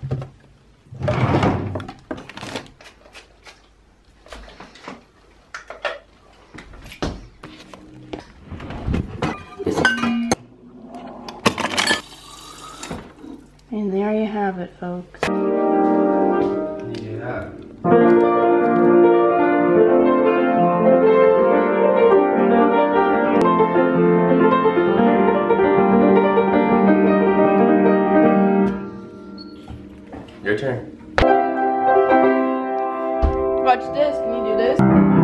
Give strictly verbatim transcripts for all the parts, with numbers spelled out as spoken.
And there you have it, folks. Yeah. Your turn. Watch this. Can you do this?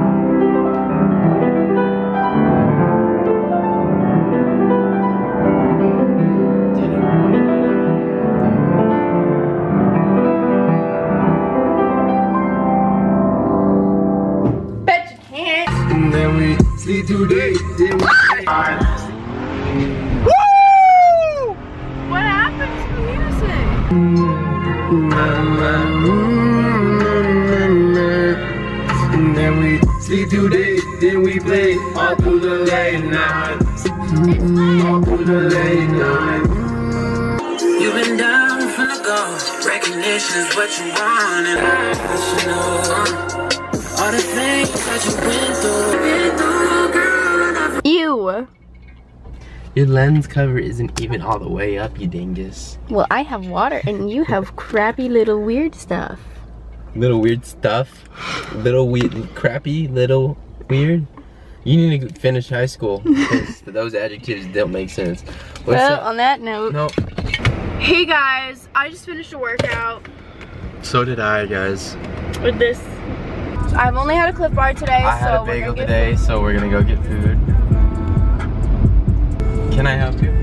Bet you can't. And then we sleep today. Then we Woo! What happened to the music? And then we sleep today, then we play all through the late night. All through the late night. You've been down from the go. Recognition is what you want, and I should know uh, all the things that you've been through. Been through, girl. Ew. Your lens cover isn't even all the way up, you dingus. Well, I have water and you have crappy little weird stuff. Little weird stuff. Little weird, crappy, little weird. You need to finish high school because those adjectives don't make sense. What's Well, up? on that note. No. Hey guys, I just finished a workout So did I, guys. with this. I've only had a Cliff Bar today, I had so a bagel we're gonna today, get so we're gonna go get food. Can I help you?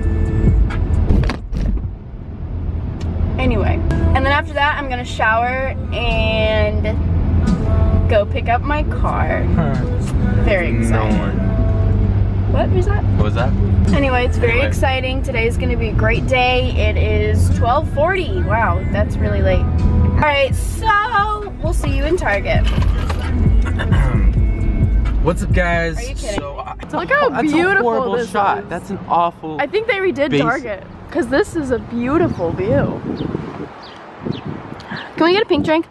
Anyway, and then after that, I'm gonna shower and go pick up my car. Very exciting. No. What was that? What was that? Anyway, it's very Anyway. exciting. Today's gonna be a great day. It is twelve forty. Wow, that's really late. All right, so we'll see you in Target. What's up, guys? Are you kidding? So, uh, it's Look a, how that's a beautiful horrible this shot. is. That's an awful. I think they redid Base- Target because this is a beautiful view. Can we get a pink drink?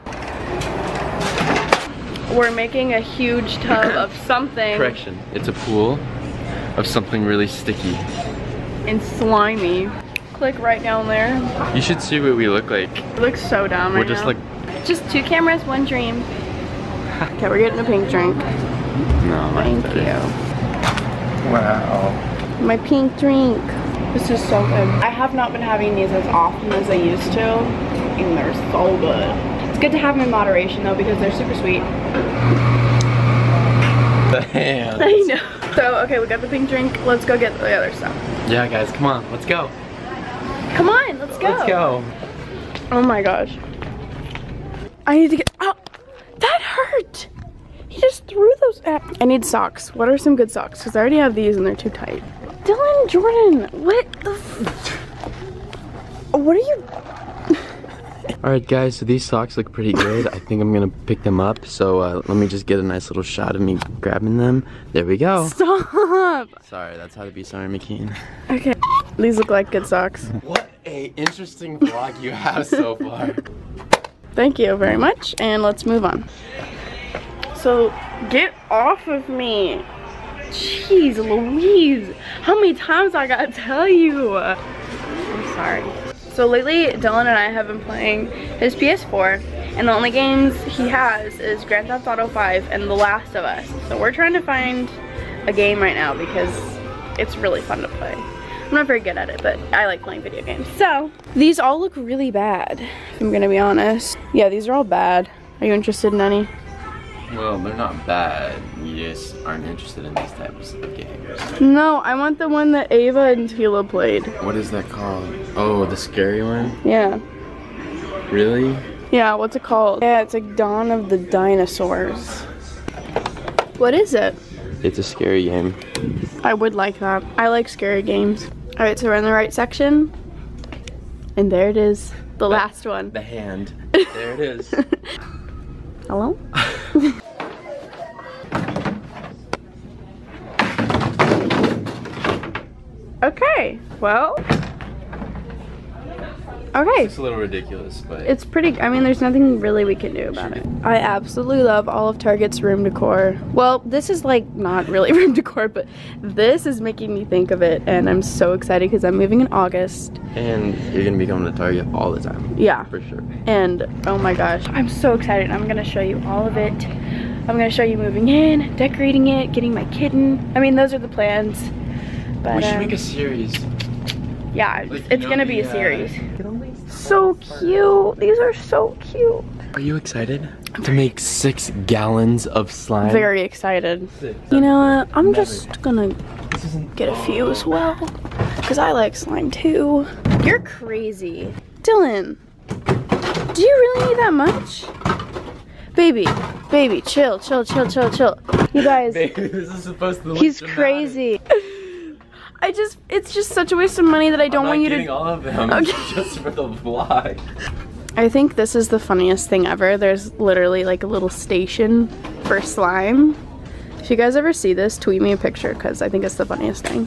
We're making a huge tub of something Correction. It's a pool of something really sticky. and slimy. Click right down there. You should see what we look like. It looks so dumb We're right just now. like. Just two cameras, one dream. Okay, we're getting a pink drink. No, Thank better. you. Wow. My pink drink. This is so good. I have not been having these as often as I used to, and they're so good. It's good to have them in moderation though because they're super sweet. The hands. I know. So, okay, we got the pink drink. Let's go get the other stuff. Yeah, guys, come on, let's go. Come on, let's go. Let's go. Oh my gosh. I need to get, oh, that hurt. He just threw those at me. I need socks. What are some good socks? Because I already have these and they're too tight. Dylan Jordan, what the f what are you? Alright guys, so these socks look pretty good. I think I'm gonna pick them up. So uh, let me just get a nice little shot of me grabbing them. There we go. Stop. Sorry, that's how to be Sonny McKean. Okay, these look like good socks. What a interesting vlog you have so far. Thank you very much, and let's move on. So, get off of me. Jeez Louise, how many times I gotta tell you? I'm sorry. So lately, Dylan and I have been playing his P S four, and the only games he has is Grand Theft Auto five and The Last of Us. So we're trying to find a game right now because it's really fun to play. I'm not very good at it, but I like playing video games. So, these all look really bad, if I'm gonna be honest. Yeah, these are all bad. Are you interested in any? Well, they're not bad. You just aren't interested in these types of games. No, I want the one that Ava and Tila played. What is that called? Oh, the scary one? Yeah. Really? Yeah, what's it called? Yeah, it's like Dawn of the Dinosaurs. What is it? It's a scary game. I would like that. I like scary games. Alright, so we're in the right section. And there it is. The last one. The hand. There it is. Hello? Okay, well. Okay. It's a little ridiculous, but It's pretty, I mean, there's nothing really we can do about it. I absolutely love all of Target's room decor. Well, this is like not really room decor, but this is making me think of it, and I'm so excited because I'm moving in August. and you're gonna be going to Target all the time. Yeah. For sure. And oh my gosh, I'm so excited. I'm gonna show you all of it. I'm gonna show you moving in, decorating it, getting my kitten. I mean, those are the plans. But, we should um, make a series. Yeah, it's, Like, it's you know, gonna be the, a series. Uh, So cute. These are so cute. Are you excited to make six gallons of slime? Very excited. Six. You know what? I'm Never. just gonna This isn't get a few as well, because I like slime too. You're crazy. Dylan, do you really need that much? Baby, baby, chill, chill, chill, chill, chill. You guys, Baby, this is supposed to look he's dramatic. crazy. I just, it's just such a waste of money that I don't I'm want not you getting to. all of them Okay. just for the vlog. I think this is the funniest thing ever. There's literally like a little station for slime. If you guys ever see this, tweet me a picture because I think it's the funniest thing.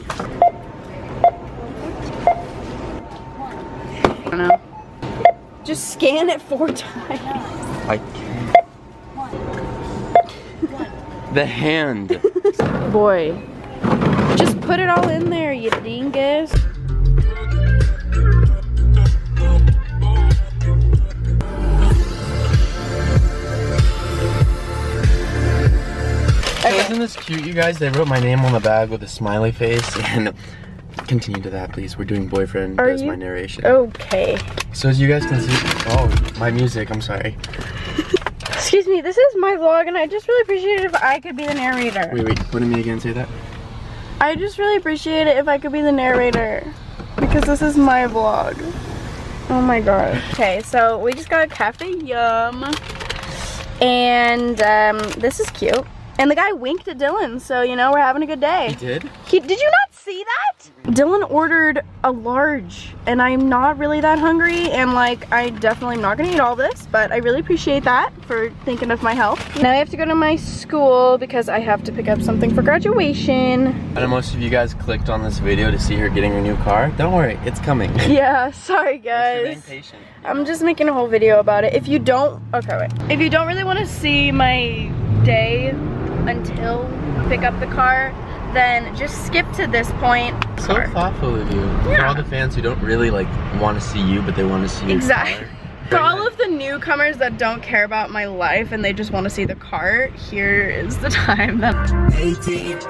I don't know. Just scan it four times. I can't. The hand. Boy, just put it all in there, you dingus. Okay. Isn't this cute, you guys? They wrote my name on the bag with a smiley face, and continue to that, please. We're doing boyfriend Are as you- my narration. Okay. So as you guys can see, oh, my music. I'm sorry. Excuse me, this is my vlog and I just really appreciate it if I could be the narrator. Wait, wait. What did me again say that? I just really appreciate it if I could be the narrator because this is my vlog. Oh my god. Okay, so we just got a Cafe Yum and um, this is cute. And the guy winked at Dylan, so you know, we're having a good day. He did? He, did you not see that? Dylan ordered a large and I'm not really that hungry and like I definitely am not gonna eat all this, but I really appreciate that for thinking of my health. Now I have to go to my school because I have to pick up something for graduation. I know most of you guys clicked on this video to see her getting her new car. Don't worry, it's coming. Yeah, sorry Just remain guys. patient. I'm just making a whole video about it. If you don't, okay wait. If you don't really want to see my day until I pick up the car, then just skip to this point. So thoughtful of you. For Yeah. all the fans who don't really like want to see you, but they want to see your Exactly. car. For all of the newcomers that don't care about my life and they just want to see the car, here is the time that eighteen.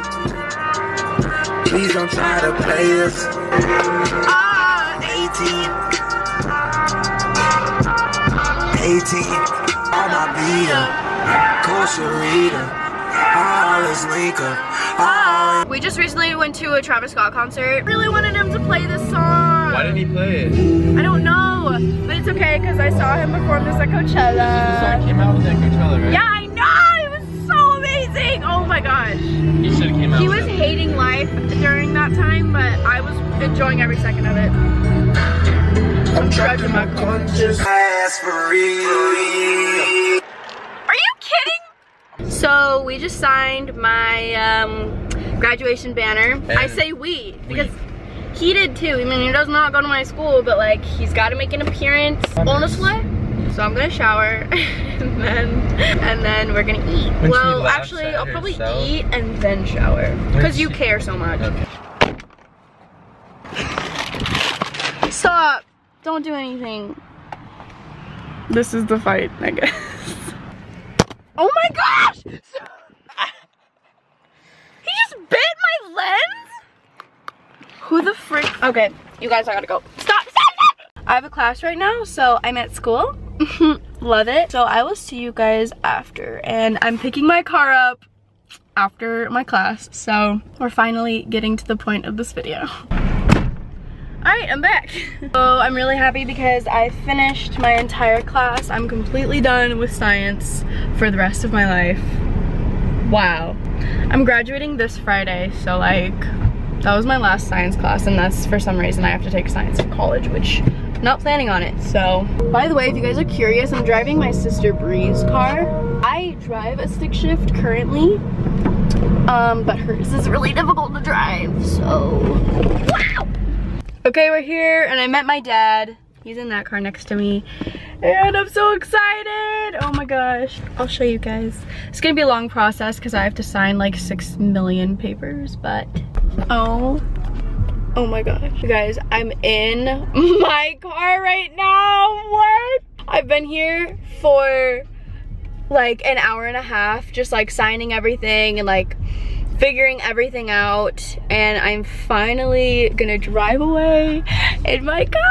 Please don't try to play us. Ah, eighteen. eighteen. On my beat, kosher reader. I always link up. I always we just recently went to a Travis Scott concert. Really wanted him to play this song. Why didn't he play it? I don't know, but it's okay because I saw him perform this at The song Coachella. came out with that Coachella, right? Yeah, I know. It was so amazing. Oh my gosh. He should have came out He with was it. hating life during that time, but I was enjoying every second of it. I'm tracking my conscious ass for real. Are you kidding? So we just signed my um, graduation banner. I And say we because he did too. I mean, he does not go to my school, but like he's got to make an appearance, honestly. So I'm gonna shower and then and then we're gonna eat. When she well, laughs actually, at I'll probably herself. eat and then shower because you she- care so much. Okay. Stop! Don't do anything. This is the fight, I guess. Oh my gosh! He just bit my lens? Who the frick? Okay, you guys, I gotta go. Stop, stop, stop! I have a class right now, so I'm at school. Love it. So I will see you guys after. And I'm picking my car up after my class. So we're finally getting to the point of this video. Alright, I'm back. So I'm really happy because I finished my entire class. I'm completely done with science for the rest of my life. Wow. I'm graduating this Friday, so like, that was my last science class, and that's for some reason I have to take science in college, which I'm not planning on it, so. By the way, if you guys are curious, I'm driving my sister Bree's car. I drive a stick shift currently, um, but hers is really difficult to drive, so. Wow! Okay, we're here, and I met my dad. He's in that car next to me. And I'm so excited. Oh my gosh. I'll show you guys. It's gonna be a long process because I have to sign like six million papers, but oh, oh my gosh. You guys, I'm in my car right now. What? I've been here for like an hour and a half, just like signing everything and like figuring everything out, and I'm finally gonna drive away in my car.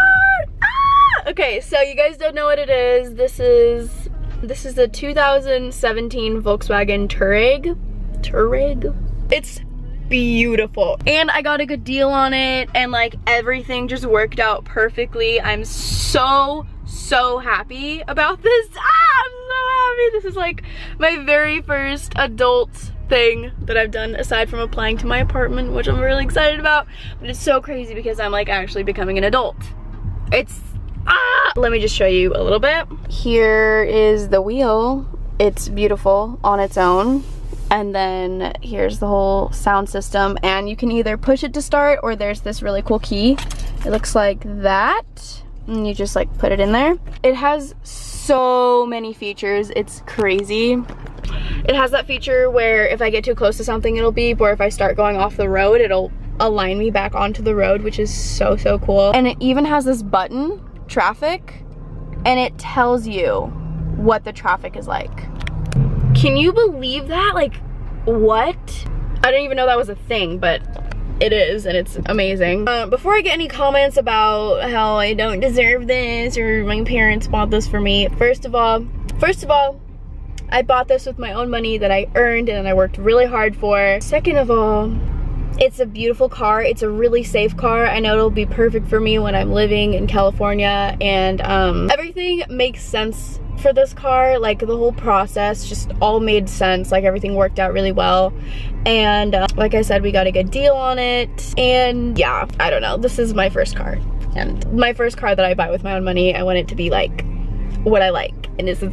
Ah! Okay, so you guys don't know what it is. This is this is the two thousand seventeen Volkswagen Touareg. Touareg. It's beautiful, and I got a good deal on it, and like everything just worked out perfectly. I'm so so happy about this. Ah, I'm so happy. This is like my very first adult thing that I've done aside from applying to my apartment, which I'm really excited about. But it's so crazy because I'm like actually becoming an adult. It's ah! Let me just show you a little bit. Here is the wheel. It's beautiful on its own. And then here's the whole sound system, and you can either push it to start or there's this really cool key. It looks like that. And you just like put it in there. It has so many features, it's crazy. It has that feature where if I get too close to something it'll beep, or if I start going off the road it'll align me back onto the road, which is so so cool. And it even has this button, traffic, and it tells you what the traffic is like. Can you believe that? Like, what? I didn't even know that was a thing, but it is, and it's amazing. Uh, before I get any comments about how I don't deserve this or my parents bought this for me, first of all, first of all, I bought this with my own money that I earned and I worked really hard for. Second of all, it's a beautiful car. It's a really safe car. I know it'll be perfect for me when I'm living in California, and um, everything makes sense for this car. Like the whole process just all made sense. Like everything worked out really well, and uh, like I said, we got a good deal on it. And yeah, I don't know, this is my first car, and my first car that I buy with my own money. I want it to be like what I like, and this is,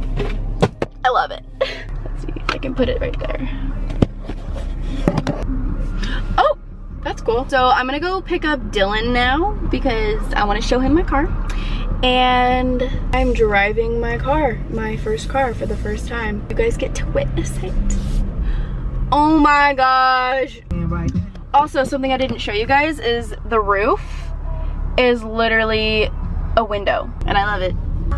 I love it. Let's see if I can put it right there. Oh, that's cool. So I'm gonna go pick up Dylan now because I want to show him my car. And I'm driving my car, my first car for the first time. You guys get to witness it. Oh my gosh. Also, something I didn't show you guys is the roof is literally a window, and I love it.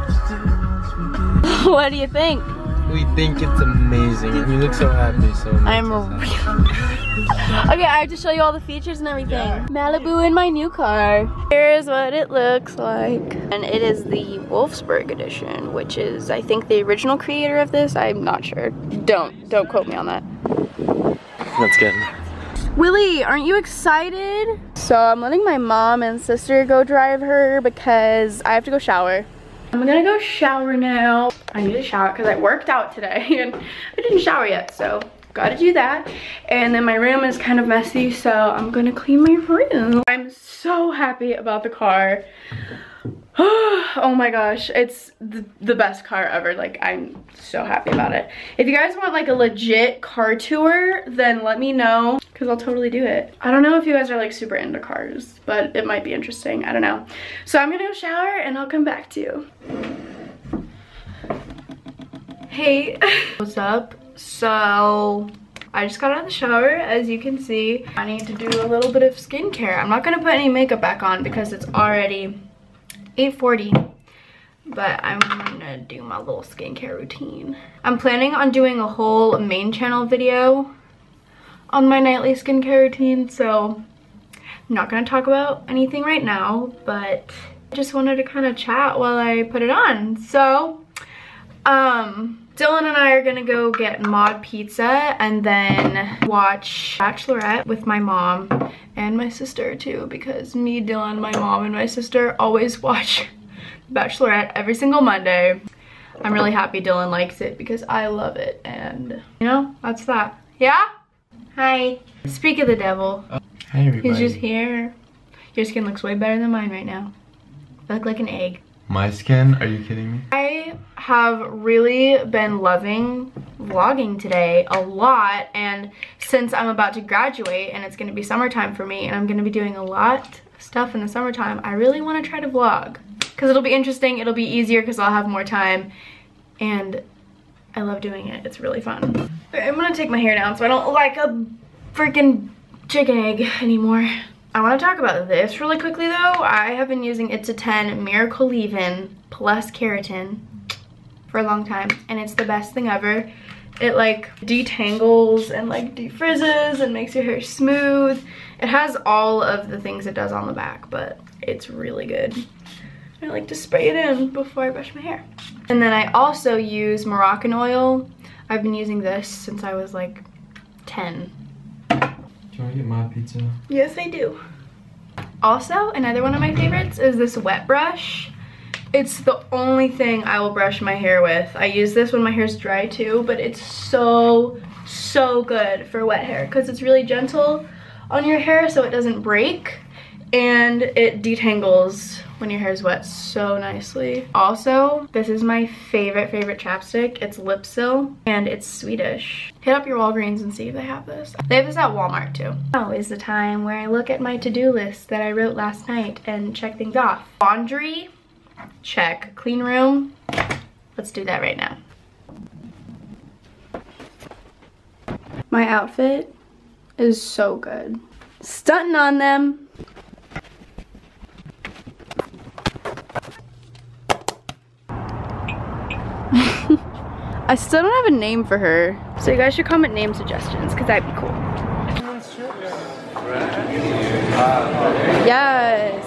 What do you think? We think it's amazing. You look so happy, so I'm really okay, I have to show you all the features and everything. Yeah. Malibu in my new car. Here's what it looks like. And it is the Wolfsburg edition, which is, I think, the original creator of this. I'm not sure. Don't, don't quote me on that. That's good. Willie, aren't you excited? So I'm letting my mom and sister go drive her because I have to go shower. I'm gonna go shower now. I need to shower because I worked out today and I didn't shower yet, so gotta do that. And then my room is kind of messy, so I'm gonna clean my room. I'm so happy about the car. Oh my gosh, it's the, the best car ever. Like, I'm so happy about it. If you guys want like a legit car tour, then let me know because I'll totally do it. I don't know if you guys are like super into cars, but it might be interesting. I don't know. So I'm gonna go shower and I'll come back to you. Hey, what's up? So I just got out of the shower, as you can see. I need to do a little bit of skincare. I'm not gonna put any makeup back on because it's already eight forty, but I'm gonna do my little skincare routine. I'm planning on doing a whole main channel video on my nightly skincare routine, so I'm not gonna talk about anything right now, but I just wanted to kind of chat while I put it on. So um Dylan and I are gonna go get mod pizza and then watch Bachelorette with my mom and my sister too, because me, Dylan, my mom, and my sister always watch Bachelorette every single Monday. I'm really happy Dylan likes it because I love it, and you know, that's that. Yeah? Hi. Speak of the devil. Oh, hi everybody. He's just here. Your skin looks way better than mine right now. I look like an egg. My skin? Are you kidding me? I have really been loving vlogging today a lot, and since I'm about to graduate and it's going to be summertime for me and I'm going to be doing a lot of stuff in the summertime, I really want to try to vlog because it'll be interesting, it'll be easier because I'll have more time, and I love doing it. It's really fun. I'm gonna take my hair down so I don't look like a freaking chicken egg anymore. I want to talk about this really quickly though. I have been using It's a ten Miracle Leave-In plus keratin for a long time, and it's the best thing ever. It like detangles and like defrizzes and makes your hair smooth. It has all of the things it does on the back, but it's really good. I like to spray it in before I brush my hair. And then I also use Moroccan oil. I've been using this since I was like ten. Do you want to get my pizza? Yes, I do. Also, another one of my favorites is this wet brush. It's the only thing I will brush my hair with. I use this when my hair's dry too, but it's so, so good for wet hair because it's really gentle on your hair so it doesn't break, and it detangles when your hair's wet so nicely. Also, this is my favorite, favorite chapstick. It's Lipsil, and it's Swedish. Hit up your Walgreens and see if they have this. They have this at Walmart too. Now is the time where I look at my to-do list that I wrote last night and check things off. Laundry, check. Clean room, let's do that right now. My outfit is so good. Stunting on them. I still don't have a name for her, so you guys should comment name suggestions because that'd be cool. Yes.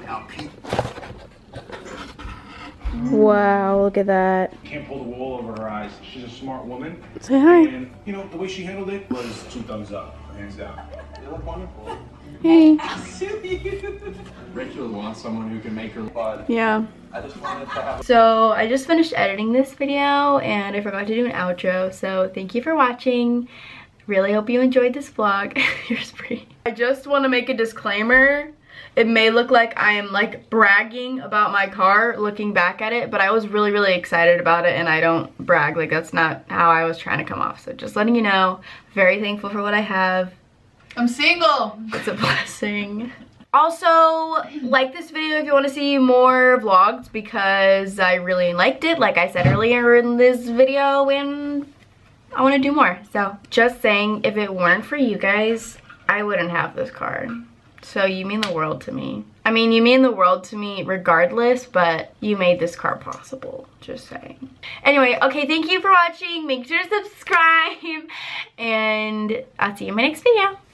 Wow, look at that. Can't pull the wool over her eyes. She's a smart woman. Say hi. And, you know, the way she handled it was two thumbs up, hands down. You look wonderful. Hey. Rachel wants someone who can make her bud. Yeah. I just wanted to have. So I just finished editing this video and I forgot to do an outro. So thank you for watching. Really hope you enjoyed this vlog. You're pretty. I just want to make a disclaimer. It may look like I am like bragging about my car looking back at it, but I was really, really excited about it, and I don't brag. Like, that's not how I was trying to come off. So just letting you know, very thankful for what I have. I'm single. It's a blessing. Also, like this video if you want to see more vlogs because I really liked it, like I said earlier in this video, and I want to do more. So just saying, if it weren't for you guys, I wouldn't have this car. So you mean the world to me. I mean, you mean the world to me regardless, but you made this car possible, just saying. Anyway, okay, thank you for watching. Make sure to subscribe, and I'll see you in my next video.